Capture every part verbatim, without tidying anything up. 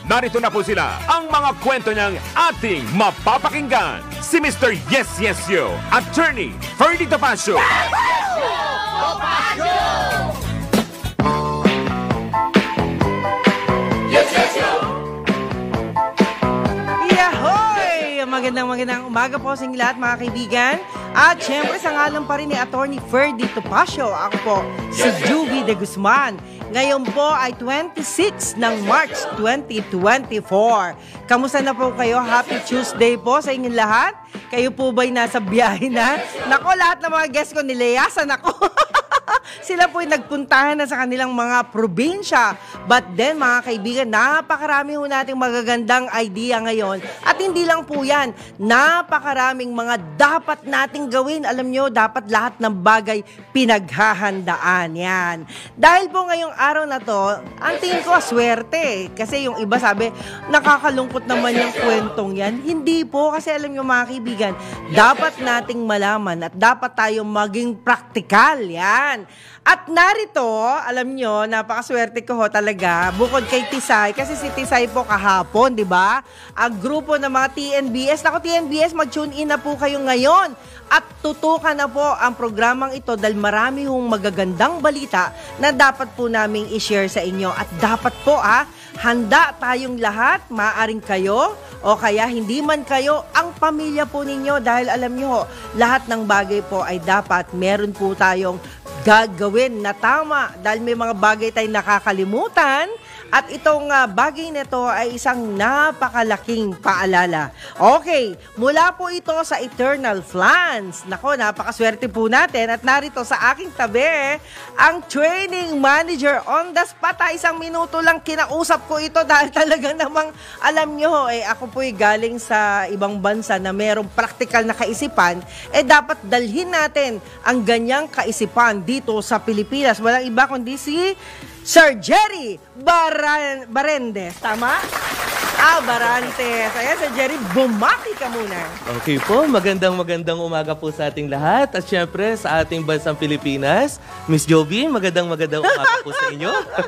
narito na po sila ang mga kwento niyang ating mapapakinggan. Si Mister Yes Yes Yo, Attorney Ferdy Topacio. Yes Yes Yo! Yahoy! Magandang magandang umaga po sa inyo lahat mga kaibigan. At syempre sa ngalan pa rin ni Attorney Ferdy Topacio, ako po si Juvie de Guzman. Ngayon po ay twenty-six ng March twenty twenty-four. Kamusta na po kayo? Happy Tuesday po sa inyong lahat. Kayo po ba'y nasa biyahe na? Nako, lahat ng mga guests ko nilayasan ako. Sila po'y nagpuntahan na sa kanilang mga probinsya. But then, mga kaibigan, napakarami ho nating magagandang idea ngayon. At hindi lang po yan, napakaraming mga dapat nating gawin. Alam nyo, dapat lahat ng bagay pinaghahandaan. Yan. Dahil po ngayong araw na to, ang tingin ko, swerte. Kasi yung iba sabi, nakakalungkot naman yung kwentong yan. Hindi po, kasi alam nyo mga kaibigan, dapat nating malaman at dapat tayong maging praktikal. Yan. At narito, alam nyo, napakaswerte ko ho talaga, bukod kay Tisay, kasi si Tisay po kahapon, di ba? Ang grupo ng mga T N B S, naku T N B S, mag-tune in na po kayo ngayon. At tutukan na po ang programang ito dahil marami hong magagandang balita na dapat po naming i-share sa inyo. At dapat po ah, handa tayong lahat, maaring kayo o kaya hindi man kayo, ang pamilya po ninyo. Dahil alam nyo, lahat ng bagay po ay dapat meron po tayong gagawin na tama dahil may mga bagay tayong nakakalimutan at itong uh, bagay na ito ay isang napakalaking paalala. Okay, mula po ito sa Eternal Flans. Nako, napakaswerte po natin at narito sa aking tabi ang training manager on the spot. Isang minuto lang kinausap ko ito dahil talaga namang alam nyo, eh, ako po'y galing sa ibang bansa na merong practical na kaisipan, eh dapat dalhin natin ang ganyang kaisipan dito sa Pilipinas. Walang iba kundi si Sir Jerry Baran Barendes. Tama? Ah, Barantes. Ayan, Sir Jerry, bumati ka muna. Okay po, magandang magandang umaga po sa ating lahat. At syempre, sa ating bansang Pilipinas, Miss Jovi, magandang magandang umaga po sa inyo.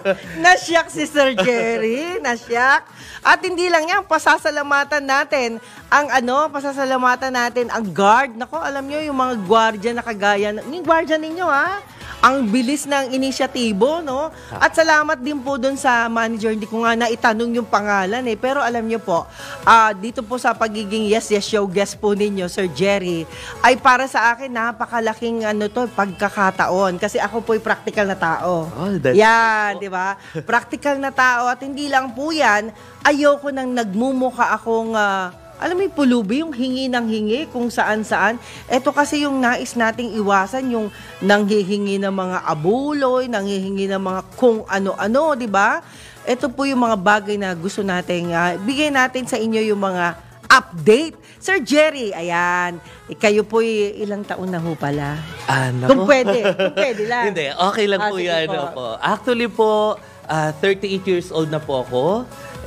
Nasyak si Sir Jerry, nasyak. At hindi lang yan, pasasalamatan natin ang ano, pasasalamatan natin ang guard. Nako, alam nyo, yung mga gwardiya na kagaya, yung gwardiya ninyo ha, ang bilis ng inisyatibo, no? At salamat din po doon sa manager. Hindi ko nga naitanong yung pangalan eh. Pero alam niyo po, uh, dito po sa pagiging Yes Yes Show guest po ninyo, Sir Jerry, ay para sa akin napakalaking ano to, pagkakataon. Kasi ako po'y practical na tao. Oh, that's yan, di ba? Practical na tao. At hindi lang po yan, ayoko nang nagmumuka akong Uh, alam mo yung pulubi, yung hingi ng hingi kung saan-saan. Ito kasi yung nais nating iwasan, yung nanghihingi ng mga abuloy, nanghihingi ng mga kung ano-ano, di ba? Ito po yung mga bagay na gusto nating, uh, bigay natin sa inyo yung mga update. Sir Jerry, ayan, kayo po ilang taon na ho pala? Ano? Kung pwede, kung pwede lang. Hindi, okay lang ah, po yan. Po. Po. Actually po, uh, thirty-eight years old na po ako.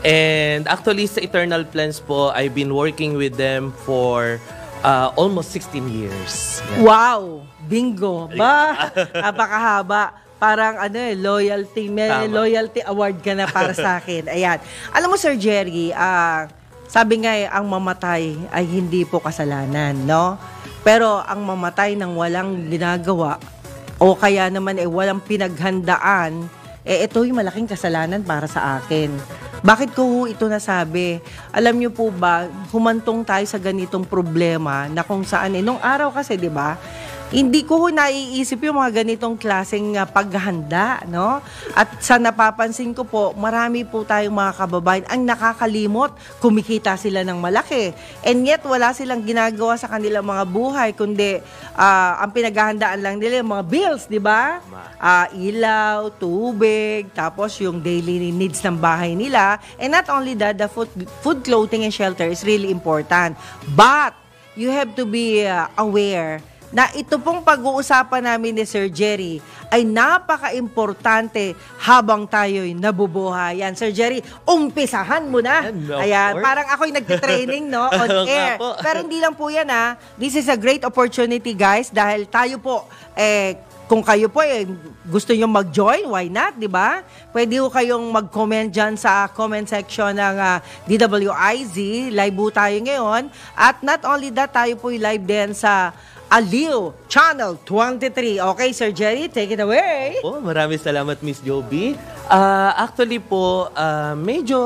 And actually, sa Eternal Plans po, I've been working with them for uh, almost sixteen years. Yeah. Wow! Bingo! Ba? Napakahaba. Parang ano eh, loyalty. May Tama. Loyalty award ka na para sa akin. Ayan. Alam mo, Sir Jerry, uh, sabi nga eh, ang mamatay ay hindi po kasalanan, no? Pero ang mamatay ng walang ginagawa o kaya naman eh walang pinaghandaan, eh ito'y malaking kasalanan para sa akin. Bakit ko ito nasabi? Alam niyo po ba, humantong tayo sa ganitong problema na kung saan, eh, nung araw kasi, di ba, hindi ko naiisip yung mga ganitong klaseng uh, paghahanda, no? At sa napapansin ko po, marami po tayong mga kababayan ang nakakalimot, kumikita sila ng malaki. And yet, wala silang ginagawa sa kanilang mga buhay, kundi uh, ang pinaghahandaan lang nila yung mga bills, di ba? Uh, ilaw, tubig, tapos yung daily needs ng bahay nila. And not only that, the food, food, clothing, and shelter is really important. But, you have to be uh, aware na ito pong pag-uusapan namin ni Sir Jerry ay napaka-importante habang tayo'y nabubuhay. Yan, Sir Jerry, umpisahan mo na. No, Ayan, parang ako'y nagtitraining, no, on air. Pero hindi lang po yan, ha. This is a great opportunity, guys, dahil tayo po, eh, kung kayo po eh, gusto nyo mag-join, why not, di ba? Pwede po kayong mag-comment dyan sa comment section ng uh, D W I Z. Live po tayo ngayon. At not only that, tayo po live din sa Aliw Channel twenty-three. Okay, Sir Jerry, take it away. Oh, maraming salamat, Miss Joby. Uh, actually po, uh, medyo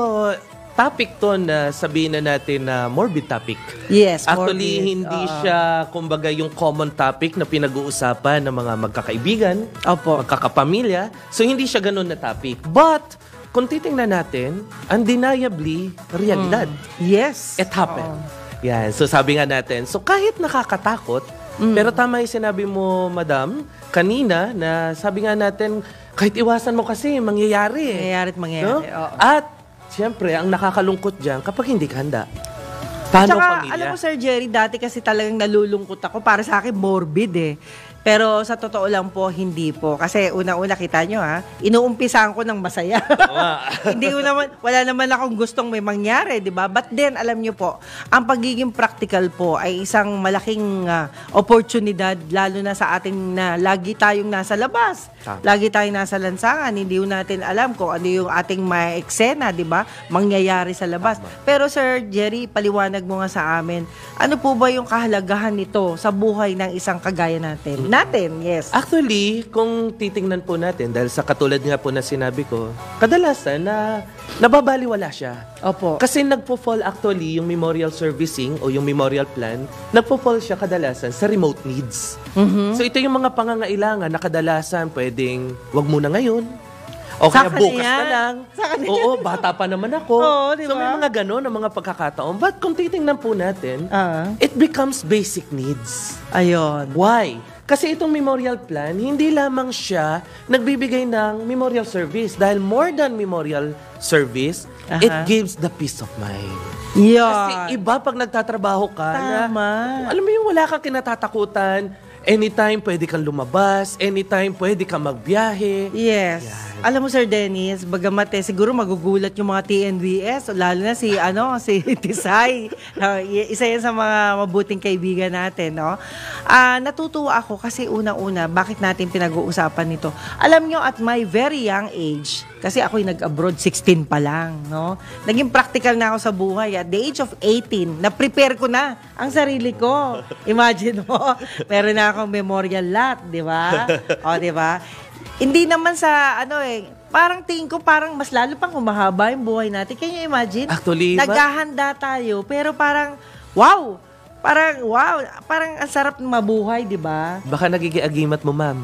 topic to na sabihin na natin na morbid topic. Yes, actually, morbid. hindi Uh, siya, kumbaga, yung common topic na pinag-uusapan ng mga magkakaibigan, Opo. magkakapamilya. So, hindi siya ganun na topic. But, kung titingnan natin, undeniably, realidad. Yes. It happened. Yan. So, sabi nga natin, so kahit nakakatakot, Mm. pero tama yung sinabi mo, Madam, kanina, na sabi nga natin, kahit iwasan mo kasi, mangyayari eh. Mangyayari at mangyayari. No? Oo. At, siyempre, ang nakakalungkot dyan, kapag hindi ka handa. Paano Tsaka, pamilya? alam mo, Sir Jerry, dati kasi talagang nalulungkot ako. Para sa akin, morbid eh. Pero sa totoo lang po, hindi po. Kasi una-una, kita nyo ha, inuumpisahan ko ng masaya. Hindi ko naman, wala naman akong gustong may mangyari, di ba? But then, alam nyo po, ang pagiging practical po ay isang malaking uh, oportunidad, lalo na sa ating na lagi tayong nasa labas. Tama. Lagi tayong nasa lansangan. Hindi ko natin alam kung ano yung ating may eksena, di ba? Mangyayari sa labas. Tama. Pero Sir Jerry, paliwanag mo nga sa amin, ano po ba yung kahalagahan nito sa buhay ng isang kagaya natin? Natin, yes. Actually, kung titingnan po natin, dahil sa katulad nga po na sinabi ko, kadalasan na nababaliwala siya. Opo. Kasi nagpo-fall actually yung memorial servicing o yung memorial plan, nagpo-fall siya kadalasan sa remote needs. Mhm. So ito yung mga pangangailangan na kadalasan pwedeng wag muna ngayon. O Sa kaya kanya bukas yan. na lang. Sa kanya Oo, bata pa naman ako. Oo, di So may ba? mga ganon na mga pagkakataon. But kung titingnan po natin, Ah. it becomes basic needs. Ayun. Why? Kasi itong memorial plan, hindi lamang siya nagbibigay ng memorial service. Dahil more than memorial service, Aha. it gives the peace of mind. Yun. Kasi iba pag nagtatrabaho ka Tama. na, alam mo yung wala kang kinatatakutan, anytime pwede kang lumabas, anytime pwede kang magbiyahe. Yes. Alam mo, Sir Dennis, bagamat eh, siguro magugulat yung mga T N V S, lalo na si, ano, si Tisay. Uh, isa yan sa mga mabuting kaibigan natin, no? Ah, natutuwa ako kasi unang-una, bakit natin pinag-uusapan nito? Alam nyo, at my very young age, kasi ako'y nag-abroad, sixteen pa lang, no? Naging practical na ako sa buhay. At the age of eighteen, na-prepare ko na ang sarili ko. Imagine mo, meron na akong memorial lot, di ba? O, di ba? Hindi naman sa, ano eh, parang tingin ko parang mas lalo pang humahaba yung buhay natin. Can you imagine? Actually, ba- Naghahanda tayo, pero parang, wow! Parang, wow! Parang ang sarap mabuhay, di ba? Baka nagigiagimat mo, ma'am.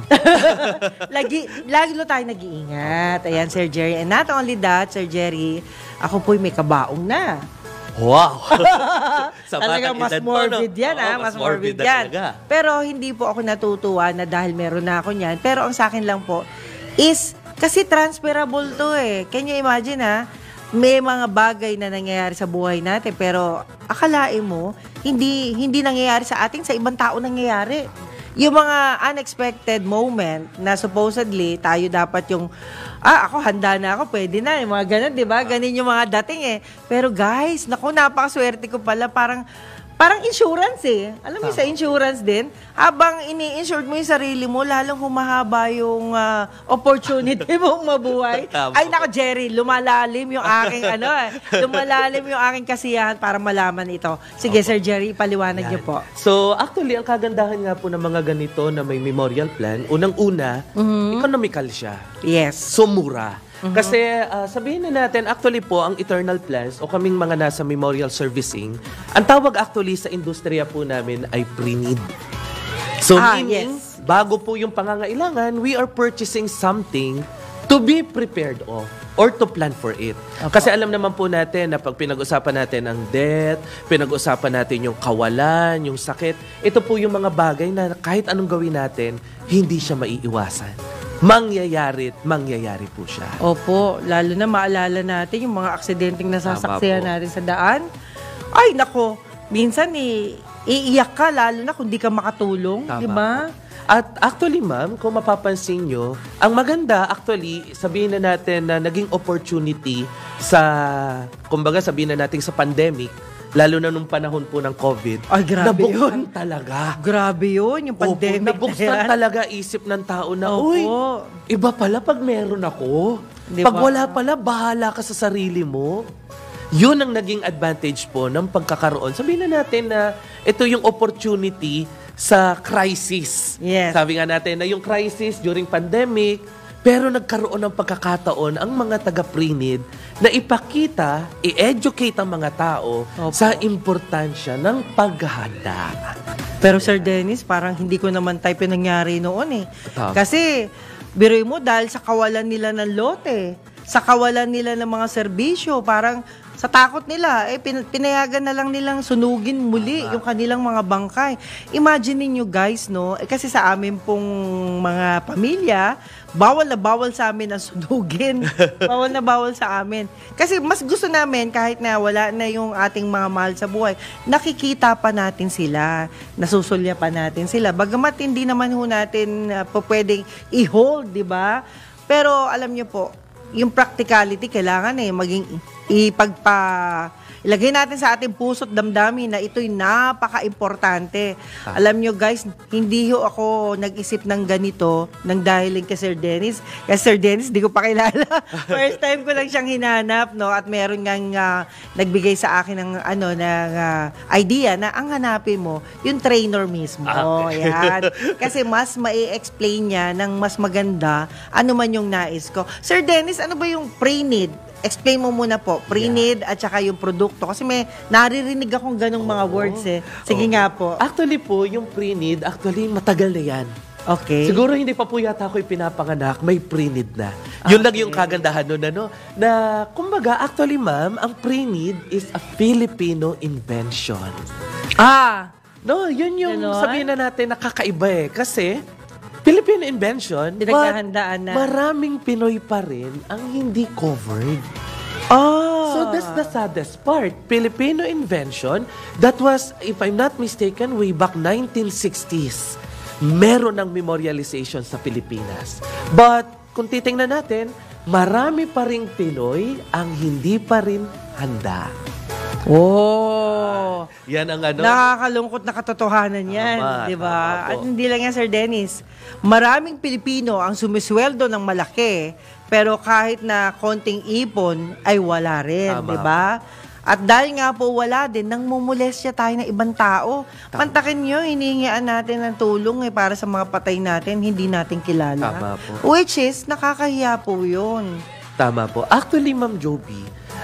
Lagi, lagi lo tayo nag-iingat. Ayan, Sir Jerry. And not only that, Sir Jerry, ako po'y may kabaong na. Wow! Sa Talaga batang mas edad pa, morbid no? yan, Oo, ah. Mas morbid, na yan. talaga. Pero hindi po ako natutuwa na dahil meron na ako niyan. Pero ang sa akin lang po is, kasi transferable to eh. Can you imagine ha? May mga bagay na nangyayari sa buhay natin, pero akalain mo, hindi, hindi nangyayari sa atin, sa ibang tao nangyayari. Yung mga unexpected moment na supposedly tayo dapat yung, ah, ako handa na ako, pwede na, yung mga ganun, di ba? Ganun yung mga dating eh. Pero guys, naku, napakaswerte ko pala, parang, parang insurance eh. Alam mo sa insurance din, habang ini-insured mo yung sarili mo, lalong humahaba yung ah, opportunity mong mabuhay. Tama. Ay, nako, Jerry, lumalalim yung aking, ano eh, lumalalim yung aking kasiyahan para malaman ito. Sige, Sir Jerry, paliwanag niyo po. So, actually, ang kagandahan nga po ng mga ganito na may memorial plan, unang-una, economical siya. Yes. So, mura. Kasi ah, sabihin na natin, actually po, ang eternal plans o kaming mga nasa memorial servicing, ang tawag actually sa industriya po namin ay pre-need. So, Ah, meaning, yes. bago po yung pangangailangan, we are purchasing something to be prepared of or to plan for it. Kasi alam naman po natin na pag pinag-usapan natin ang death, pinag-usapan natin yung kawalan, yung sakit, ito po yung mga bagay na kahit anong gawin natin, hindi siya maiiwasan. Mangyayari at mangyayari po siya. Opo, lalo na maalala natin yung mga aksidenteng nasasaksihan Tama po. natin sa daan. Ay, nako, minsan eh, iiyak ka lalo na kung di ka makatulong, Tama di ba? At actually, ma'am, kung mapapansin nyo, ang maganda, actually, sabihin na natin na naging opportunity sa, kumbaga sabihin na natin sa pandemic, lalo na nung panahon po ng COVID, Ay, grabe nabuksan yun. talaga. Grabe yun, yung Opo, pandemic na nabuksan yan. talaga isip ng tao na, Opo. uy, iba pala pag meron ako. Di Pag ba? wala pala, bahala ka sa sarili mo. Yun ang naging advantage po ng pagkakaroon. Sabihin na natin na ito yung opportunity sa crisis. Yes. Sabi nga natin na yung crisis during pandemic, pero nagkaroon ng pagkakataon ang mga taga-Pre-Need na ipakita, i-educate ang mga tao Opo. sa importansya ng paghahanda. Pero Sir Dennis, parang hindi ko naman type yung nangyari noon eh. Tama. Kasi, biruin mo dahil sa kawalan nila ng lote, sa kawalan nila ng mga serbisyo, parang sa takot nila, eh, pin- pinayagan na lang nilang sunugin muli yung kanilang mga bangkay. Imagine niyo guys, no? Eh, kasi sa amin pong mga pamilya, bawal na bawal sa amin ang sunugin. Bawal na bawal sa amin. Kasi mas gusto namin, kahit na wala na yung ating mga mahal sa buhay, nakikita pa natin sila, nasusulya pa natin sila. Bagamat hindi naman ho natin uh, po pwedeng i-hold, di ba? Pero alam niyo po, yung practicality kailangan eh maging ipagpa ilagay natin sa ating puso't damdamin na ito'y napaka-importante. Ah. Alam nyo guys, hindi ho ako nag-isip ng ganito nang dahil kay Sir Dennis. Kasi Sir Dennis, di ko pa kilala. First time ko lang siyang hinanap, no? At meron ngang uh, nagbigay sa akin ng ano ng uh, idea na ang hanapin mo yung trainer mismo. Ah, okay. Yan. Kasi mas mai-explain niya ng mas maganda ano man yung nais ko. Sir Dennis, ano ba yung pre-need? Explain mo muna po, pre-need at saka yung produkto. Kasi may naririnig akong ganong mga words eh. Sige Oo. nga po. Actually po, yung pre-need, actually matagal na yan. Okay. Siguro hindi pa po yata ako ipinapanganak, may pre-need na. Yun lang yung kagandahan nun, ano, na, kumbaga, actually ma'am, ang pre-need is a Filipino invention. Ah! No, yun yung Ganon? sabihin na natin nakakaiba eh. Kasi, Filipino invention, but Pinaghahandaan na. maraming Pinoy pa rin ang hindi covered. Oh! So that's the saddest part. Filipino invention that was, if I'm not mistaken, way back nineteen sixties. Meron ng memorialization sa Pilipinas. But kung titingnan natin, marami pa ring Pinoy ang hindi pa rin handa. Oh! Yan ang ano. Nakakalungkot na katotohanan yan, Tama, di tama ba? po. At hindi lang yan, Sir Dennis. Maraming Pilipino ang sumisweldo ng malaki, pero kahit na konting ipon, ay wala rin, Tama. di ba? At dahil nga po wala din, nang mumulestya tayo ng ibang tao. Pantakin nyo, hinihingian natin ng tulong eh, para sa mga patay natin, hindi natin kilala. Tama po. Which is, nakakahiya po yun. Tama po. Actually, Ma'am Joby,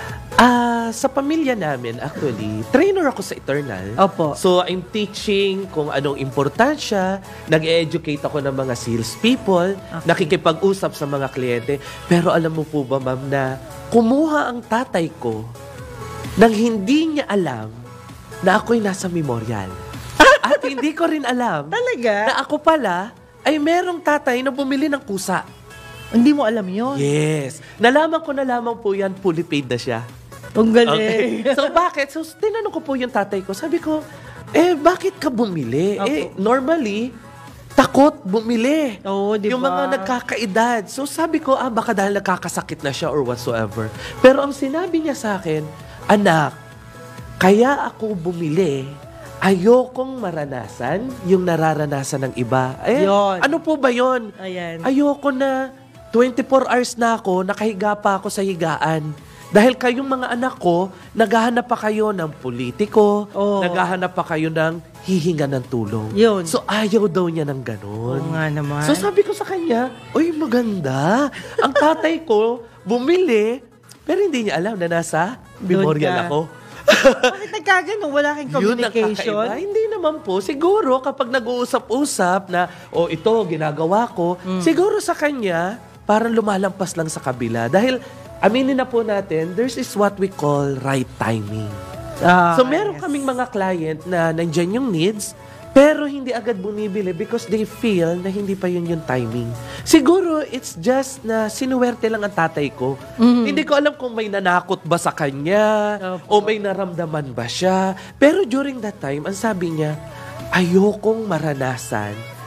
ah sa pamilya namin, actually, trainer ako sa Eternal. Opo. So, I'm teaching kung anong importansya, nag-educate ako ng mga sales people, nakikipag-usap sa mga kliyente. Pero alam mo po ba, ma'am, na kumuha ang tatay ko nang hindi niya alam na ako'y nasa memorial. At hindi ko rin alam Talaga? na ako pala ay merong tatay na bumili ng pusa. Hindi mo alam yun? Yes. Nalaman ko na lamang po yan, fully paid na siya. Ang galing. Okay. So, bakit? So, tinanong ko po yung tatay ko. Sabi ko, eh, bakit ka bumili? Opo. Eh, normally, takot bumili. Oo, di Yung ba? mga nagkakaedad. So, sabi ko, ah, baka dahil nagkakasakit na siya or whatsoever. Pero ang sinabi niya sa akin, anak, kaya ako bumili, ayokong maranasan yung nararanasan ng iba. Eh, Yun. ano po ba yon? Ayan. Ayoko na twenty-four hours na ako, nakahiga pa ako sa higaan. Dahil kayong mga anak ko, naghahanap pa kayo ng politiko, Oo. naghahanap pa kayo ng hihinga ng tulong. Yun. So, ayaw daw niya ng ganun. Oo nga naman. So, sabi ko sa kanya, uy, maganda. Ang tatay ko, bumili, pero hindi niya alam na nasa memorial ka. ako. Bakit nagkagano? Wala kang Yun communication? nakakaiba. Hindi naman po. Siguro kapag nag-uusap-usap na, o oh, ito, ginagawa ko, Mm. siguro sa kanya, parang lumalampas lang sa kabila. Dahil, aminin na po natin, there's is what we call right timing. Ah, So, meron yes. kaming mga client na nandyan yung needs, pero hindi agad bumibili because they feel na hindi pa yun yung timing. Siguro, it's just na sinuwerte lang ang tatay ko. Mhm. Hindi ko alam kung may nanakot ba sa kanya o Opo. may naramdaman ba siya. Pero during that time, ang sabi niya, ayokong maranasan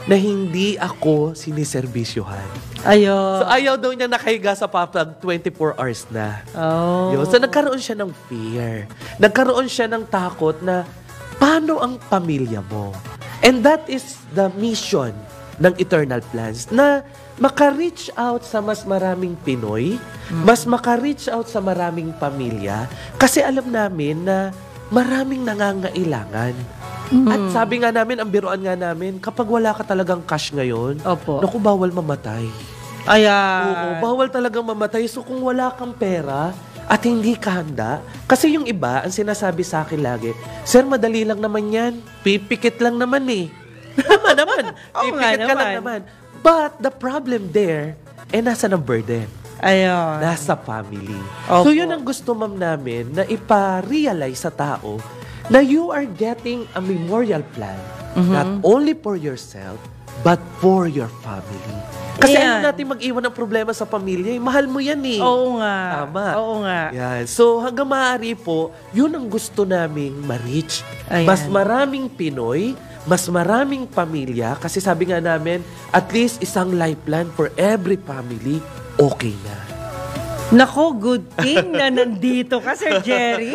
na hindi ako siniservisyohan. Ayo. So ayaw daw niya nakahiga sa papag twenty-four hours na. Oh. Yun. So nagkaroon siya ng fear. Nagkaroon siya ng takot na paano ang pamilya mo? And that is the mission ng Eternal Plans na maka-reach out sa mas maraming Pinoy, mm. mas maka-reach out sa maraming pamilya kasi alam namin na maraming nangangailangan. Mm. At sabi nga namin, ang biruan nga namin, kapag wala ka talagang cash ngayon, Opo. naku, bawal mamatay. Ayan. Oo, bawal talagang mamatay. So kung wala kang pera at hindi ka handa, kasi yung iba, ang sinasabi sa akin lagi, Sir, madali lang naman yan. Pipikit lang naman eh. Naman naman. Oo nga Pipikit ka lang naman. naman. But the problem there, eh nasa ng burden. Ayun. Nasa family. Opo. So yun ang gusto ma'am namin na ipa-realize sa tao na you are getting a memorial plan mm-hmm. not only for yourself but for your family. Kasi Ayan. ayaw natin mag-iwan ng problema sa pamilya. Eh. Mahal mo yan eh. Oo nga. Tama. Oo nga. Yan. So hanggang maaari po, yun ang gusto naming ma-reach. Ayan. Mas maraming Pinoy, mas maraming pamilya. Kasi sabi nga namin, at least isang life plan for every family, okay na. Nako, good thing na nandito ka, Sir Jerry.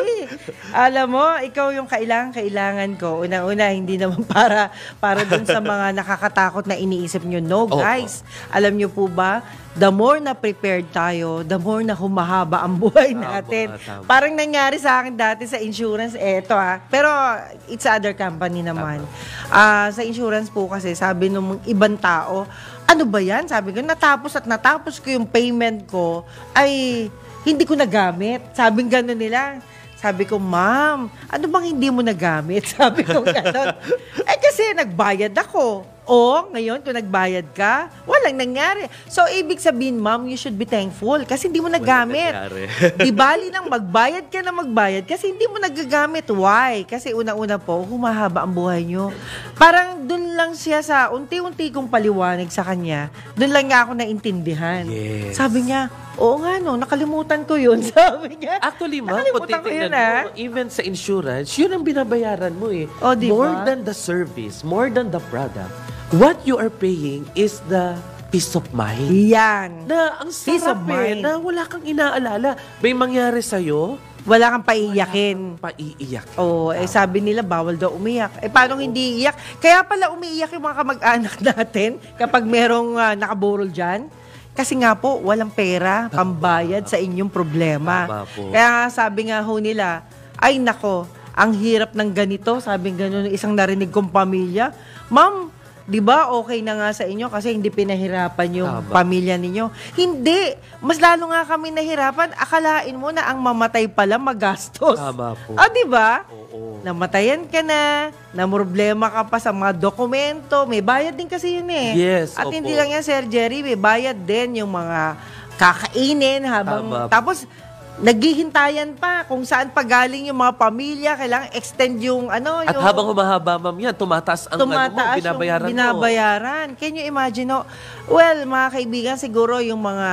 Alam mo, ikaw yung kailangan-kailangan ko. Una-una, hindi naman para para dun sa mga nakakatakot na iniisip nyo. No, guys. Oh. Alam nyo po ba, the more na prepared tayo, the more na humahaba ang buhay natin. Tama, tama. Parang nangyari sa akin dati sa insurance, eto ha. Pero it's other company naman. Uh, sa insurance po kasi, sabi nung ibang tao, ano ba yan? Sabi ko, natapos at natapos ko yung payment ko, ay hindi ko nagamit. Sabi gano'n nila. Sabi ko, ma'am, ano bang hindi mo nagamit? Sabi ko gano'n. Eh kasi nagbayad ako. O, ngayon, kung nagbayad ka, walang nangyari. So, ibig sabihin, ma'am, you should be thankful kasi hindi mo nagamit. Di bali nang magbayad ka na magbayad kasi hindi mo nagagamit. Why? Kasi unang-una po, humahaba ang buhay nyo. Parang dun lang siya sa unti-unti kong paliwanag sa kanya, dun lang nga ako naintindihan. Yes. Sabi niya, oo nga no, nakalimutan ko yun. Sabi niya. Actually, ma'am, kung nakalimutan ko yun, titignan ah. mo, even sa insurance, yun ang binabayaran mo eh. O, di More ba? than the service, more than the product, what you are paying is the peace of mind. Yan. Na ang Peace of sarap eh, mind. na wala kang inaalala. May mangyari sa'yo, Wala kang paiiyakin. paiiyak. Oo, eh sabi nila bawal daw umiyak. Eh paano hindi iyak? Kaya pala umiiyak yung mga kamag-anak natin kapag merong uh, nakaburol dyan. Kasi nga po, walang pera, pambayad sa inyong problema. Tama po. Kaya sabi nga ho nila, ay nako, ang hirap ng ganito, sabi gano'n ng isang narinig kong pamilya. Ma'am, di ba okay na nga sa inyo kasi hindi pinahirapan yung Tama. pamilya ninyo? Hindi. Mas lalo nga kami nahirapan. Akalain mo na ang mamatay pala magastos. Tama po. Ah, di ba? Oo. Namatayan ka na, namroblema ka pa sa mga dokumento, may bayad din kasi yun eh. Yes, At opo. hindi lang yan, Sir Jerry, may bayad din yung mga kakainin habang, Tama. tapos, naghihintayan pa kung saan pa galing yung mga pamilya, kailangan extend yung ano, At yung habang humahaba, ma'am, yan, tumataas ang ano mo, tumataas binabayaran yung mo. binabayaran. Can you imagine, no? Well, mga kaibigan, siguro yung mga,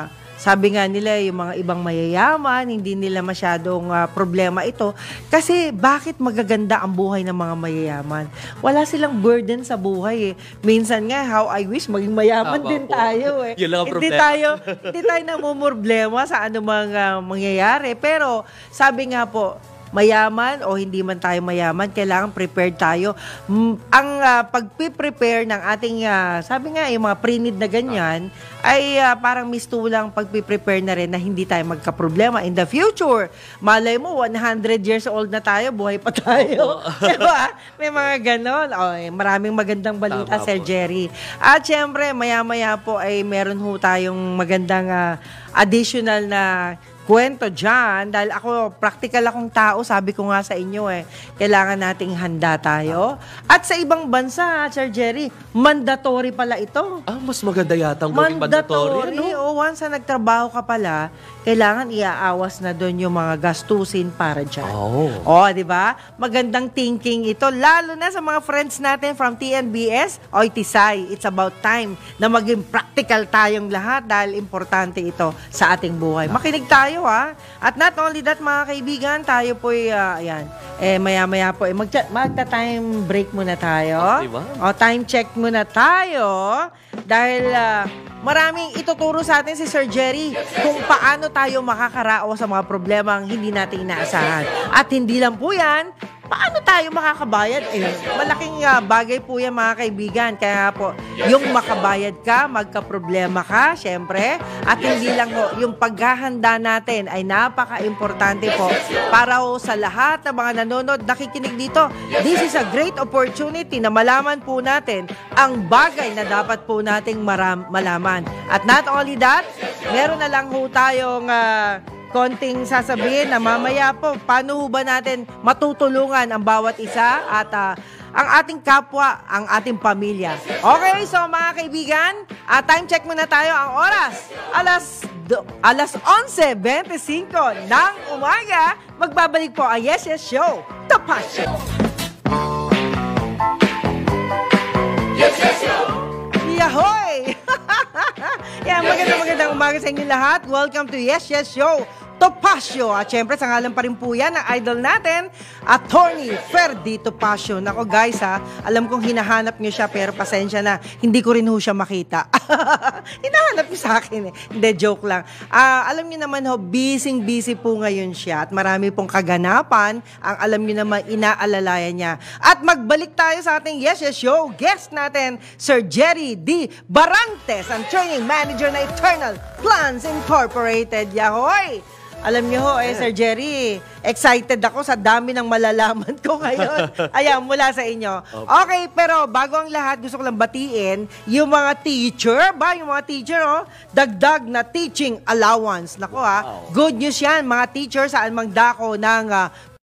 sabi nga nila, yung mga ibang mayayaman, hindi nila masyadong uh, problema ito. Kasi bakit magaganda ang buhay ng mga mayayaman? Wala silang burden sa buhay eh. Minsan nga, how I wish maging mayaman Tama din po. tayo eh. Yun lang ang hindi problema. tayo, hindi tayo namumroblema sa anumang uh, mangyayari. Pero sabi nga po, mayaman o hindi man tayo mayaman, kailangan prepared tayo. Mm, ang uh, pagpiprepare ng ating, uh, sabi nga, yung mga pre-need na ganyan, ay uh, parang mistulang pagpiprepare na rin na hindi tayo magka-problema in the future. Malay mo, one hundred years old na tayo, buhay pa tayo. Diba? May mga ganon. O, eh, maraming magandang balita, Tama Sir po. Jerry. At syempre, maya-maya po ay meron ho tayong magandang uh, additional na kwento dyan, dahil ako, practical akong tao, sabi ko nga sa inyo eh, kailangan nating handa tayo. At sa ibang bansa, Sir Jerry, mandatory pala ito. Ah, mas maganda yata ang gawing mandatory. Mandatory. Ano? O once na nagtrabaho ka pala, kailangan iaawas na doon yung mga gastusin para dyan. Oh. O, di ba? Magandang thinking ito, lalo na sa mga friends natin from T N B S. Oy, Tisay, it's about time na maging practical tayong lahat dahil importante ito sa ating buhay. Makinig tayo tayo ha. At not only that mga kaibigan, tayo po uh, ayan, eh maya-maya po, eh, magta- magta-time break muna tayo. Oh, diba? O time check muna tayo. Dahil uh, maraming ituturo sa atin si Sir Jerry kung paano tayo makakarao sa mga problemang hindi natin inaasahan. At hindi lang po yan, paano tayo makakabayad? Eh, malaking uh, bagay po yan mga kaibigan. Kaya po, yung makabayad ka, magka-problema ka, syempre. At hindi lang po, yung paghahanda natin ay napaka-importante po para po sa lahat ng mga nanonood, nakikinig dito. This is a great opportunity na malaman po natin ang bagay na dapat po nating maram- malaman. At not only that, meron na lang po tayong uh, konting sasabihin na mamaya po, paano ho ba natin matutulungan ang bawat isa at uh, ang ating kapwa, ang ating pamilya. Okay, so mga kaibigan, uh, time check muna tayo. Ang oras, alas, do, alas onse twenty-five ng umaga, magbabalik po ang Yes Yes Show, The Passion. Yes Yes Show! Yahoy! Yan, magandang magandang umaga sa inyo lahat. Welcome to Yes Yes Show, Topacio. At syempre, sa ngalan pa rin po yan ang idol natin, Attorney Ferdy Topacio. Nako guys ha, alam kong hinahanap nyo siya pero pasensya na, hindi ko rin ho siya makita. Hinahanap nyo sa akin eh. Hindi, joke lang. Uh, alam nyo naman ho, busy-busy po ngayon siya at marami pong kaganapan ang alam nyo naman inaalalayan niya. At magbalik tayo sa ating Yes Yes Show. Guest natin, Sir Jerry D. Barantes, ang training manager na Eternal Plans Incorporated. Yahoy! Alam niyo ho, eh, Sir Jerry, excited ako sa dami ng malalaman ko ngayon. Ayan, mula sa inyo. Okay, pero bago ang lahat, gusto ko lang batiin yung mga teacher, ba? Yung mga teacher, oh, dagdag na teaching allowance. Nako ha, wow. Good news yan, mga teacher, saan mang dako ng uh,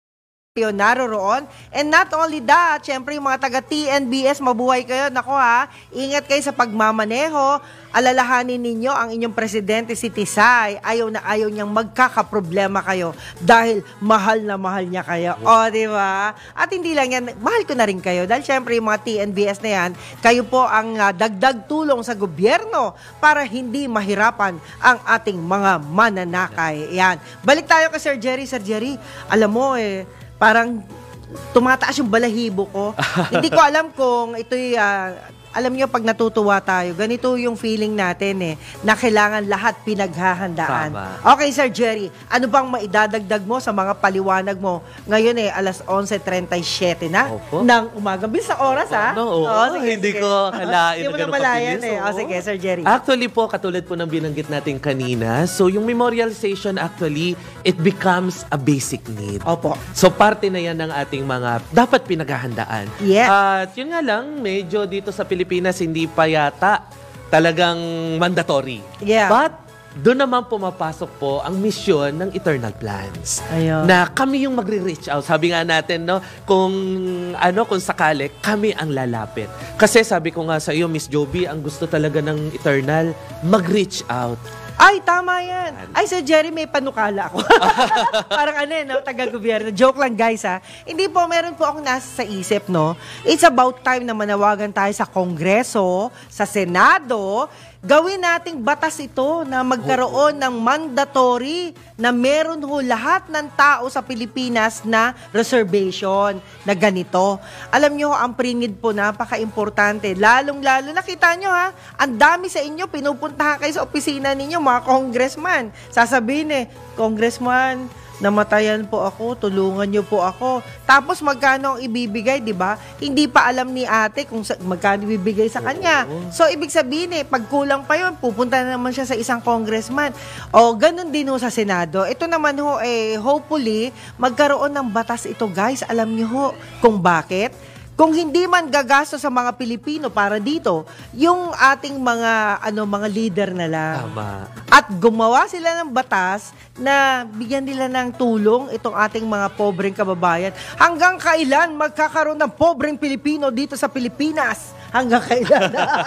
naroroon. And not only that, syempre yung mga taga-T N B S, mabuhay kayo. Nako ha, ingat kayo sa pagmamaneho. Alalahanin ninyo ang inyong presidente si Tisay. Ayaw na ayaw niyang magkakaproblema kayo dahil mahal na mahal niya kayo. O, di ba? At hindi lang yan, mahal ko na rin kayo. Dahil syempre yung mga T N B S na yan, kayo po ang uh, dagdag tulong sa gobyerno para hindi mahirapan ang ating mga mananakay. Yan. Balik tayo kay Sir Jerry. Sir Jerry, alam mo eh, parang tumataas yung balahibo ko. Hindi ko alam kung ito'y, uh, alam niyo pag natutuwa tayo, ganito yung feeling natin eh, na kailangan lahat pinaghahandaan. Tama. Okay, Sir Jerry, ano bang maidadagdag mo sa mga paliwanag mo? Ngayon eh, alas onse trenta-siyete na Opo. ng umaga. Bilis sa oras, ha? No, oo. Oh, sige, hindi sige. ko kalain na gano'ng kabilis. Eh. Oh, sige, Sir Jerry. Actually po, katulad po ng binanggit natin kanina, so yung memorialization actually, it becomes a basic need. Opo. So parte na yan ng ating mga dapat pinaghahandaan. Yes. At yun nga lang, medyo dito sa Pilipinas, hindi pa yata talagang mandatory. Yeah. But doon naman pumapasok po ang misyon ng Eternal Plans. Ayun. Na kami yung magre-reach out. Sabi nga natin, no, kung ano, kung sakali, kami ang lalapit. Kasi sabi ko nga sa iyo, Miss Joby, ang gusto talaga ng Eternal, mag-reach out. Ay, tama yan. Ay, Sir Jerry, may panukala ako. Parang ano eh, no? Taga-gobyerno. Joke lang, guys, ha? Hindi po, meron po akong nasa sa isip, no? It's about time na manawagan tayo sa Kongreso, sa Senado. Gawin nating batas ito na magkaroon ng mandatory na meron ho lahat ng tao sa Pilipinas na reservation na ganito. Alam nyo, ang pre-need po napaka-importante. Lalong-lalo, nakita nyo ha, ang dami sa inyo, pinupuntahan kayo sa opisina ninyo, mga congressman. Sasabihin eh, congressman, namatayan po ako, tulungan niyo po ako. Tapos magkano ang ibibigay, di ba? Hindi pa alam ni ate kung sa, magkano ibibigay sa kanya. So, ibig sabihin eh, pag kulang pa yun, pupunta na naman siya sa isang congressman. O, ganun din ho sa Senado. Ito naman ho, eh, hopefully, magkaroon ng batas ito, guys. Alam niyo ho kung bakit? Kung hindi man gagasto sa mga Pilipino para dito, yung ating mga ano mga leader na lang. Tama. At gumawa sila ng batas na bigyan nila ng tulong itong ating mga pobreng kababayan. Hanggang kailan magkakaroon ng pobreng Pilipino dito sa Pilipinas? Hanggang kailan?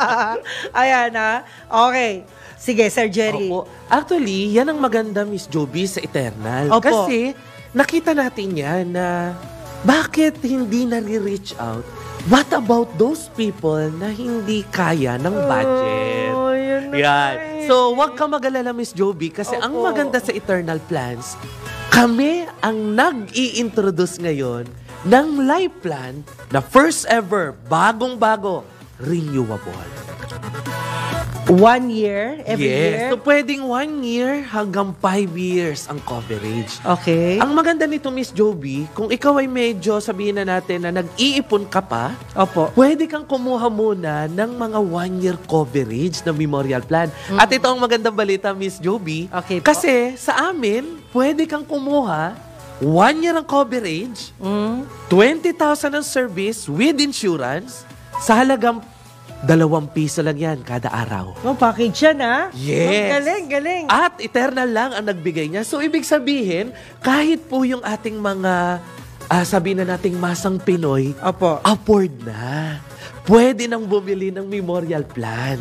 Ayan ha. Okay. Sige, Sir Jerry. Opo. Actually, yan ang maganda, Miss Joby, sa Eternal. Opo. Kasi nakita natin yan na bakit hindi nare-reach out what about those people na hindi kaya ng budget? Oh, yun na Yan. nga eh. So, wag ka mag-alala, Miss Joby, kasi ang Opo. maganda sa Eternal Plans, kami ang nag-i-introduce ngayon ng life plan na first ever, bagong-bago, renewable. One year, every yes. year? So, pwedeng one year hanggang five years ang coverage. Okay. Ang maganda nito, Miss Joby, kung ikaw ay medyo sabihin na natin na nag-iipon ka pa, Opo. pwede kang kumuha muna ng mga one-year coverage na memorial plan. At ito ang magandang balita, Miss Joby. Okay po. Kasi sa amin, pwede kang kumuha one year ang coverage, Mm. twenty thousand ang service with insurance, sa halagang dalawang piso lang yan kada araw. Oh, package yan, ha? Yes. Oh, galing, galing. At Eternal lang ang nagbigay niya. So, ibig sabihin, kahit po yung ating mga, ah, sabihin na nating masang Pinoy, Opo. afford na. Pwede nang bumili ng memorial plan.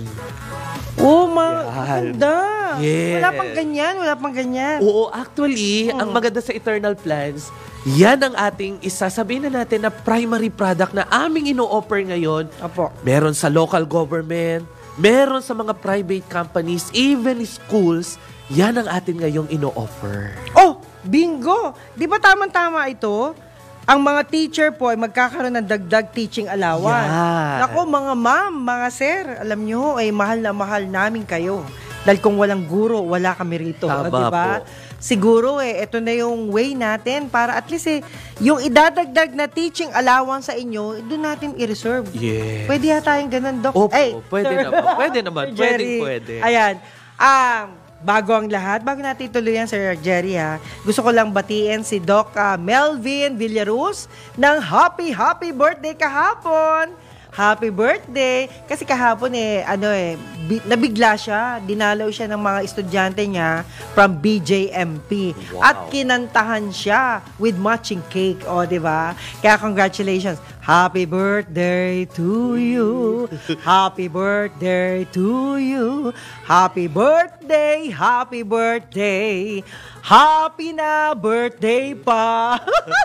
Oh, ma- Yan. ganda. Yes. Wala pang ganyan, wala pang ganyan. Oo, actually, ang maganda sa Eternal Plans, yan ang ating isa, sabihin na natin na primary product na aming ino-offer ngayon. Opo. Meron sa local government, meron sa mga private companies, even schools, yan ang atin ngayong ino-offer. Oh, bingo! Di ba tamang-tama ito? Ang mga teacher po ay magkakaroon ng dagdag teaching allowance. Yan. Ako, mga ma'am, mga sir, alam nyo, ay mahal na mahal namin kayo. Dahil kung walang guro, wala kami rito. Tama Di ba? po. Siguro eh, ito na yung way natin para at least eh, yung idadagdag na teaching allowance sa inyo, doon natin i-reserve. Yes. Pwede yata yung ganun, Doc. Opo, Ay, pwede sir. naman. Pwede naman. Sir Pwedeng Jerry. pwede. Ayan. Um, bago ang lahat, bago natin ituloy yan, Sir Jerry, ha, gusto ko lang batiin si Doc uh, Melvin Villaruz ng happy, happy birthday kahapon. Happy birthday! Kasi kahapon eh, ano eh, bi- nabigla siya. Dinalaw siya ng mga estudyante niya from B J M P. Wow. At kinantahan siya with matching cake. O, di ba? Kaya congratulations. Happy birthday to you. Happy birthday to you. Happy birthday, happy birthday. Happy na birthday pa.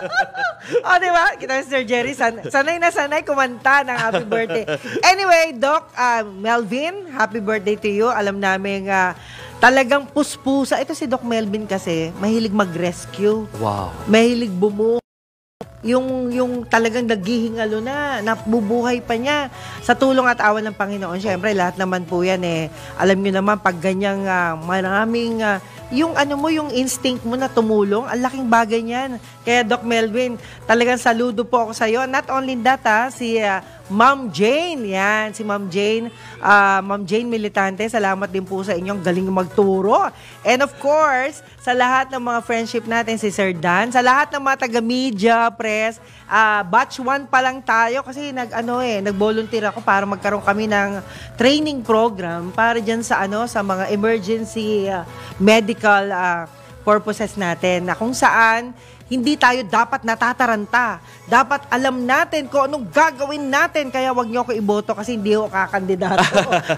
O, di ba? Kita si Sir Jerry, san- sanay na sanay kumanta ng happy birthday. Anyway, Doc uh, Melvin, happy birthday to you. Alam namin uh, talagang puspusa. Ito si Doc Melvin kasi, mahilig mag-rescue. Wow. Mahilig bumuhay. Yung, yung talagang naghihingalo na, nabubuhay pa niya sa tulong at awan ng Panginoon. Siyempre, lahat naman po yan eh. Alam niyo naman, pag ganyang uh, maraming, uh, yung ano mo, yung instinct mo na tumulong, ang laking bagay niyan. Kaya Doc Melvin, talagang saludo po ako sa iyo. Not only that, ha, si uh, Ma'am Jane, yan, si Ma'am Jane, uh, Ma'am Jane Militante, salamat din po sa inyong galing magturo. And of course, sa lahat ng mga friendship natin, si Sir Dan, sa lahat ng mga taga-media, press, uh, batch one pa lang tayo kasi nag, ano eh, nag-volunteer ako para magkaroon kami ng training program para dyan sa, ano, sa mga emergency uh, medical uh, purposes natin na kung saan hindi tayo dapat natataranta. Dapat alam natin kung anong gagawin natin. Kaya wag niyo ako iboto kasi hindi ako kakandidato.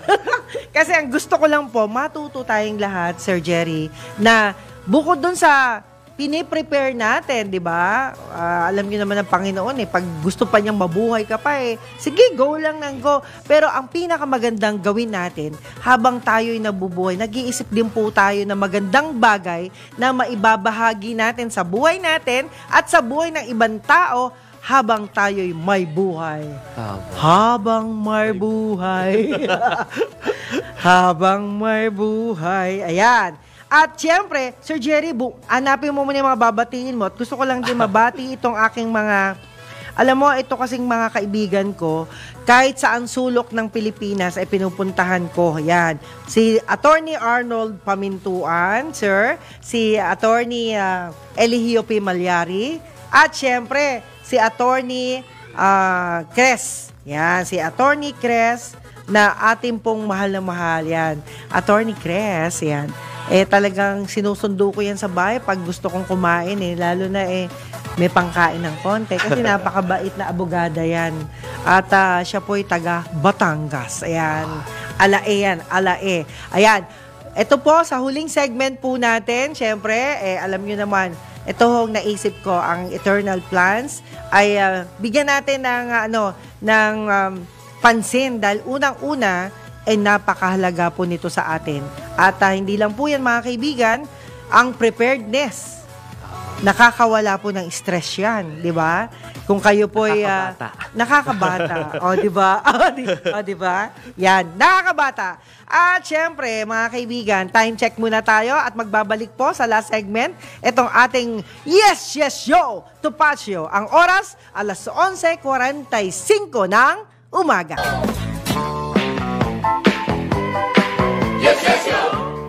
Kasi ang gusto ko lang po, matuto tayong lahat, Sir Jerry, na bukod dun sa piniprepare natin, di ba? Uh, alam niyo naman ng Panginoon eh, pag gusto pa niyang mabuhay ka pa eh, sige, go lang ng go. Pero ang pinakamagandang gawin natin, habang tayo'y nabubuhay, nag-iisip din po tayo ng magandang bagay na maibabahagi natin sa buhay natin at sa buhay ng ibang tao habang tayo'y may buhay. Tama. Habang may buhay. Habang may buhay. Ayan. At syempre, Sir Jerry, bu- hanapin mo muna yung mga babatiin mo. At gusto ko lang din mabati itong aking mga, alam mo, ito kasing mga kaibigan ko, kahit saan sulok ng Pilipinas ay pinupuntahan ko. Yan. Si Attorney Arnold Pamintuan, sir. Si Attorney uh, Eligio P. Malyari. At syempre, si Attorney uh, Cres. Yan, si Attorney Cres na ating pong mahal na mahal. Yan. Attorney Cres, yan. Eh talagang sinusundo ko yan sa bahay pag gusto kong kumain eh. Lalo na eh may pangkain ng konti. Kasi napakabait na abogada yan. At uh, siya po'y taga Batangas. Ayan. Alae yan. Alae. Ayan. Ito po sa huling segment po natin. Siyempre, eh, alam nyo naman, ito hong naisip ko, ang Eternal Plans, ay uh, bigyan natin ng, uh, ano, ng um, pansin dahil unang-una, ay napakahalaga po nito sa atin. At uh, hindi lang po yan mga kaibigan, ang preparedness. Nakakawala po ng stress yan, di ba? Kung kayo po ay uh, nakakabata. O, di ba? O, di, o, di ba? Yan, nakakabata. At syempre, mga kaibigan, time check muna tayo at magbabalik po sa last segment itong ating Yes, Yes, Yo! Tupaccio. Ang oras, alas onse kuwarenta y singko ng umaga. Yes, yes, yo!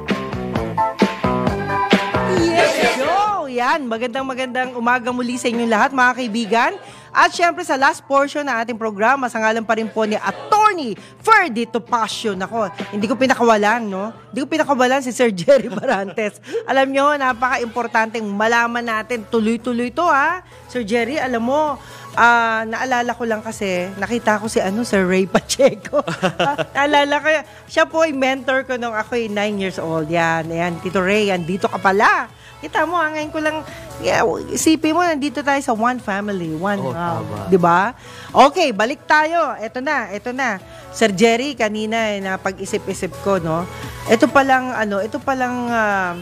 Yes, yes, yo! Yan, magandang magandang umaga muli sa inyong lahat, mga kaibigan. At syempre sa last portion ng ating programa, sa ngalan pa rin po ni Attorney Ferdy Topacio. Nako, hindi ko pinakawalan, no? Hindi ko pinakawalan si Sir Jerry Barantes. Alam nyo, napaka-importanteng malaman natin. Tuloy-tuloy to, ha? Sir Jerry, alam mo, Uh, naalala ko lang kasi, nakita ko si ano, Sir Ray Pacheco. uh, naalala ko, siya po ay mentor ko nung ako ay nine years old. Yan, yan, Tito Ray, yan, dito ka pala. Kita mo, ngayon ko lang, yeah, isipin mo, nandito tayo sa one family, one, oh, uh, di ba? Okay, balik tayo. Ito na, ito na. Sir Jerry, kanina, eh, na pag-isip-isip ko, no? Ito palang, ano, ito palang, uh,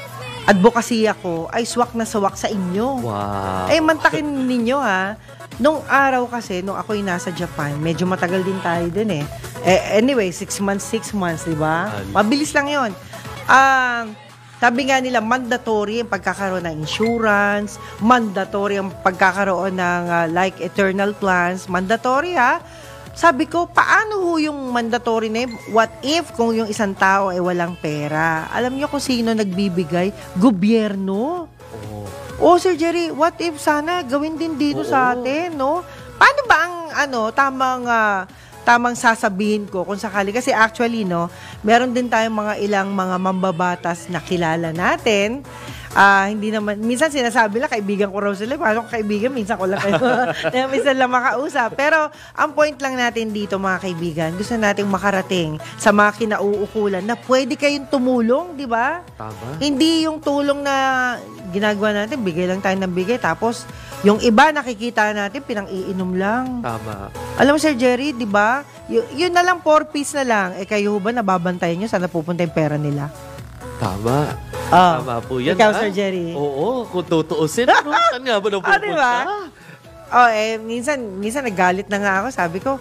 advokasya ko ay swak na swak sa inyo. Wow. Eh, mantakin ninyo, ha? Nung araw kasi, nung ako'y nasa Japan, medyo matagal din tayo dun eh. eh anyway, six months, six months, di ba? Mabilis lang yun. Ah... Uh, Sabi nga nila, mandatory ang pagkakaroon ng insurance, mandatory ang pagkakaroon ng uh, like eternal plans, mandatory ha. Sabi ko, paano ho yung mandatory na yun? What if kung yung isang tao ay walang pera? Alam niyo kung sino nagbibigay? Gobyerno. Oh, oh Sir Jerry, what if sana gawin din dito oh. sa atin, no? Paano ba ang ano, tamang... Uh, tamang sasabihin ko kung sakali. Kasi actually, no, meron din tayong mga ilang mga mambabatas na kilala natin. Uh, hindi naman, minsan sinasabi lang, kaibigan ko raw sila. Paano ko kaibigan? Minsan ko lang kayo. minsan lang makausap. Pero, ang point lang natin dito, mga kaibigan, gusto nating makarating sa mga kinauukulan na pwede kayong tumulong, di ba? Tama. Hindi yung tulong na ginagawa natin, bigay lang tayo ng bigay. Tapos, yung iba, nakikita natin, pinang-iinom lang. Tama. Alam mo, Sir Jerry, di ba? Y- yun na lang, four piece na lang. Eh, kayo ba nababantayan nyo? Saan napupunta yung pera nila? Tama. Oh. Tama po yan. Ikaw, ha? Sir Jerry. Oo, kung tutuusin, ano? Saan nga ba napupunta? Oh, diba? Oh, eh, minsan, minsan nagalit na nga ako. Sabi ko,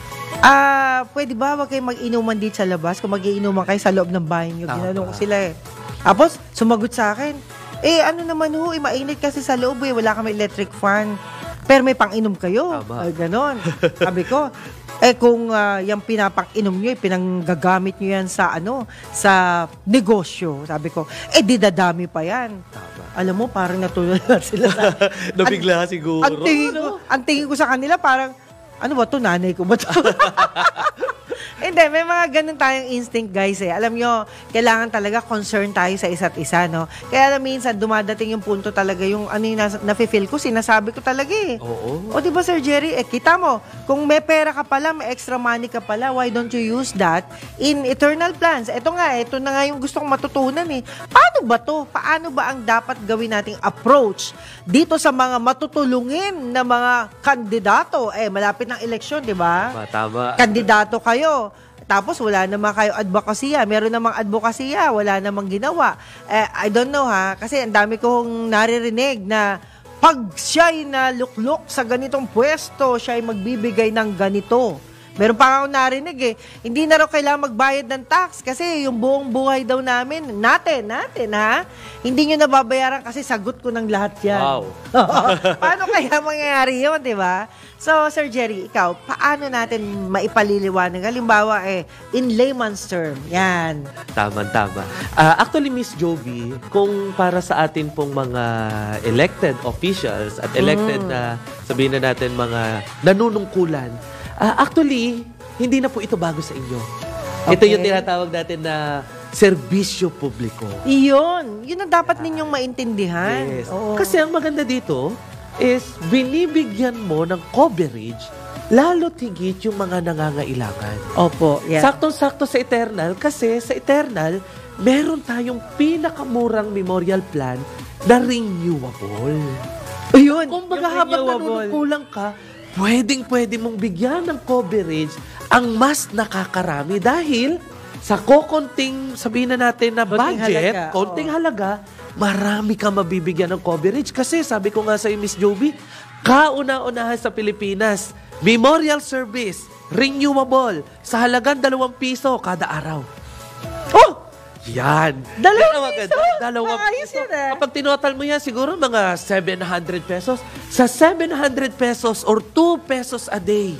ah, pwede ba wag kayo mag-inuman dito sa labas? Kung mag-iinuman kayo sa loob ng bahay nyo. Ginanong ko sila eh. Tapos, sumagot sa akin, eh, ano naman ho, eh, mainit kasi sa loob eh. Wala kami electric fan. Pero may pang-inom kayo. Tama. Ay, ganon. Sabi ko, eh kung uh, yung pinapang-inom nyo, eh, pinanggagamit nyo yan sa ano, sa negosyo. Sabi ko, eh di dadami pa yan. Tama. Alam mo, parang natulad sila sa... Nabigla siguro. Ang tingin, ko, ang tingin ko sa kanila, parang, ano ba to, nanay ko ba to? Hindi, may mga ganun tayong instinct, guys, eh. Alam nyo, kailangan talaga concern tayo sa isa't isa, no? Kaya alam, minsan, dumadating yung punto talaga, yung ano yung nas- nafe-feel ko, sinasabi ko talaga, eh. Oo. O, di ba, Sir Jerry? Eh, kita mo, kung may pera ka pala, may extra money ka pala, why don't you use that in eternal plans? Ito nga, ito na nga yung gusto kong matutunan, eh. Paano ba to? Paano ba ang dapat gawin nating approach dito sa mga matutulungin na mga kandidato? Eh, malapit ng eleksyon, di ba? Tama. Kandidato kayo. Tapos wala namang kayo advokasya. Meron namang advokasya, wala namang ginawa. Eh, I don't know ha, kasi ang dami kong naririnig na pag siya'y naluklok sa ganitong pwesto, siya'y magbibigay ng ganito. Meron pa ako narinig eh, hindi na raw kailangan magbayad ng tax kasi yung buong buhay daw namin, natin, natin ha, hindi nyo nababayaran kasi sagot ko ng lahat yan. Wow. Paano kaya mangyayari yun, di ba? So, Sir Jerry, ikaw, paano natin maipaliliwanag? Halimbawa, eh, in layman's term, yan. Tama, tama. Uh, actually, Miss Jovi, kung para sa atin pong mga elected officials at elected mm. na, sabihin na natin, mga nanunungkulan, uh, actually, hindi na po ito bago sa inyo. Okay. Ito yung tinatawag natin na serbisyo publiko. Iyon. Yun ang dapat ninyong maintindihan. Yes. Oo. Kasi ang maganda dito is binibigyan mo ng coverage lalo't higit yung mga nangangailangan. Opo. Yeah. Saktong-sakto sa Eternal kasi sa Eternal, meron tayong pinakamurang memorial plan na renewable. Ayun, Kung baga yung habang renewable. nanunukulang ka, pwedeng-pwede mong bigyan ng coverage ang mas nakakarami dahil sa kokonting, sabihin na natin na Konting budget, halaga, konting oo. halaga, marami ka mabibigyan ng coverage. Kasi sabi ko nga sa Miss Joby, kauna-unahan sa Pilipinas, memorial service, renewable, sa halagang dalawang piso kada araw. Oh! Yan. Dalawang Yan ang piso? maganda. Dalawang Maayos piso. yun, eh. Kapag tinotal mo yan, siguro mga seven hundred pesos. Sa seven hundred pesos or two pesos a day,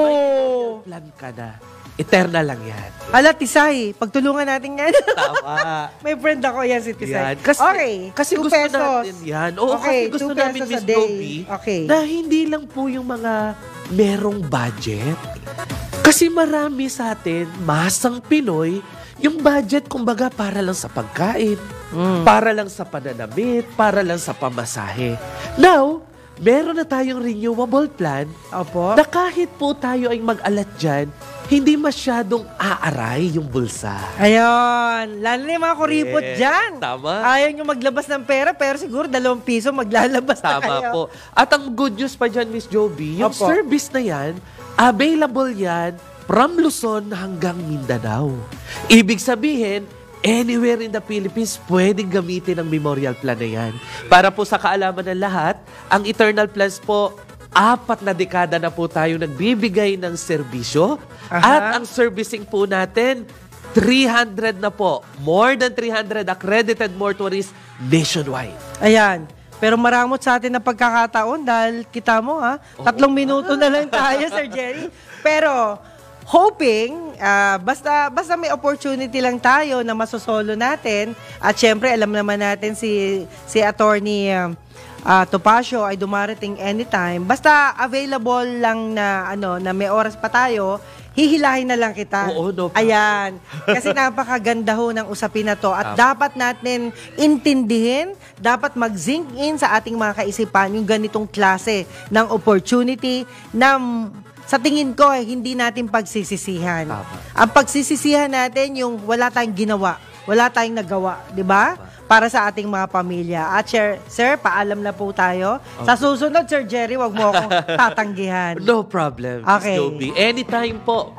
Oh! plan ka na. Eternal lang yan. Ala, Tisay, pagtulungan natin yan. Tama. May friend ako yan, si Tisay. Yan. Kasi, okay, kasi two gusto pesos. natin yan. Oo, Okay, kasi gusto two namin, pesos Miss a day. Joby, Okay. na hindi lang po yung mga merong budget. Kasi marami sa atin, masang Pinoy, yung budget, kumbaga, para lang sa pagkain, Mm. para lang sa pananamit, para lang sa pamasahe. Now, meron na tayong renewable plan Opo. na kahit po tayo ay mag-alat dyan, hindi masyadong aaray yung bulsa. Ayun. Lalo na yung mga kuripot Yes, dyan. tama. Ayaw nyo maglabas ng pera, pero siguro dalawang piso maglalabas na kayo. Tama po. At ang good news pa dyan, Miss Joby, yung Opo. service na yan, available yan from Luzon hanggang Mindanao. Ibig sabihin, anywhere in the Philippines, pwedeng gamitin ang memorial plan na yan. Para po sa kaalaman ng lahat, ang Eternal Plans po, apat na dekada na po tayo nagbibigay ng serbisyo. Aha. At ang servicing po natin, three hundred na po. More than three hundred accredited mortuaries nationwide. Ayan. Pero maramot sa atin na pagkakataon dahil kita mo ha, tatlong minuto na lang tayo, Sir Jerry. Pero hoping, ah, basta basta may opportunity lang tayo na masosolo natin. At syempre, alam naman natin si si Attorney ah, ah, Topacio ay dumarating anytime. Basta available lang na ano na may oras pa tayo, hihilahin na lang kita. Oo, no problem. Ayan. Kasi napakaganda ho ng usapin na to. At dapat natin intindihin, dapat mag-zinc in sa ating mga kaisipan yung ganitong klase ng opportunity na sa tingin ko, eh, hindi natin pagsisisihan. Tama. Ang pagsisisihan natin yung wala tayong ginawa, wala tayong nagawa, di ba? Para sa ating mga pamilya. At sir, sir, paalam na po tayo. Sa susunod, Sir Jerry, wag mo akong tatanggihan. No problem, Miss Okay. Joby. Anytime po.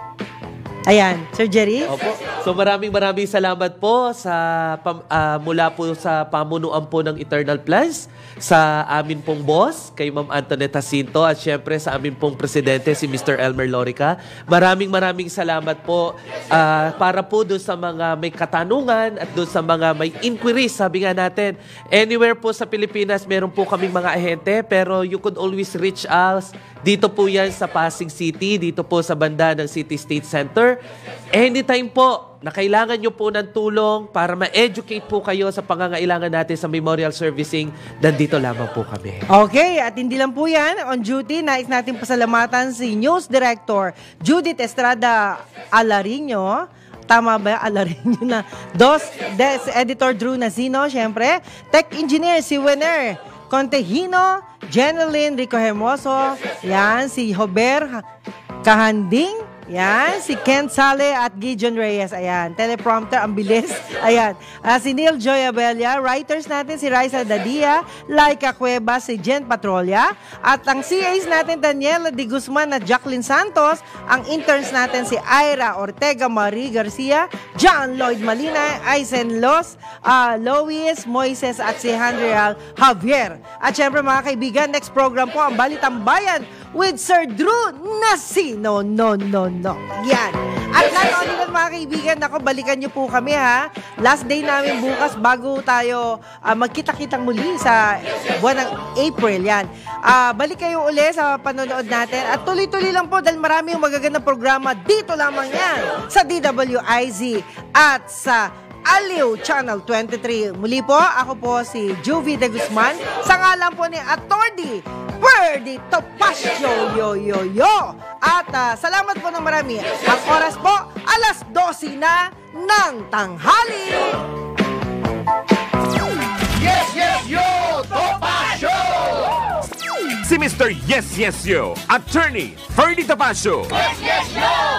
Ayan, Sir Jerry. Opo. So maraming maraming salamat po sa pam- ah, mula po sa pamunuan po ng Eternal Plans, sa amin pong boss, kay Ma'am Antoinette Jacinto, at syempre sa amin pong presidente, si Mister Elmer Lorica. Maraming maraming salamat po ah, para po doon sa mga may katanungan at doon sa mga may inquiries. Sabi nga natin, anywhere po sa Pilipinas, meron po kaming mga ahente, pero you could always reach us. Dito po yan sa Pasig City, dito po sa banda ng City State Center. Anytime po na kailangan nyo po ng tulong para ma-educate po kayo sa pangangailangan natin sa memorial servicing, nandito lamang po kami. Okay, at hindi lang po yan. On duty, nais natin pasalamatan si News Director Judith Estrada Alariño. Tama ba? Alariño na. Dos, Des, Editor Drew Nazino, syempre. Tech Engineer si Winner Contehino, Jeneline Rico Hermoso, yan, si Hober Kahanding, yan, si Ken Sale at Gideon Reyes, ayan, teleprompter, ang bilis, ayan, Ah, si Neil Joy Abella, writers natin si Raisa Dadia, Laika Cueva, si Jen Patrolia, at ang C As natin Daniela De Guzman at Jacqueline Santos, ang interns natin si Ira Ortega Marie Garcia, John Lloyd Malina, Aizen Los, uh, Lois Moises at si Henrial Javier. At syempre mga kaibigan, next program po ang Balitang Bayan with Sir Drew Nasino. No, no, no. Yan. At not only that mga kaibigan, ako, balikan niyo po kami ha. Last day namin bukas bago tayo uh, magkita-kitang muli sa buwan ng April. Yan. Uh, balik kayo uli sa panonood natin. At tuloy-tuloy lang po dahil marami yung magagandang programa dito lamang yan sa D W I Z at sa Aliw Channel twenty-three. Muli po, ako po si Juvie De Guzman sa ngalan po ni Attorney Ferdy Topacio. Yo, yo, yo. At uh, salamat po ng marami. Ang oras po, alas dose na ng tanghali. Yes, yes, yo! Topacio! Si Mister Yes, Yes, Yo, Attorney Ferdy Topacio. Yes, yes, yo!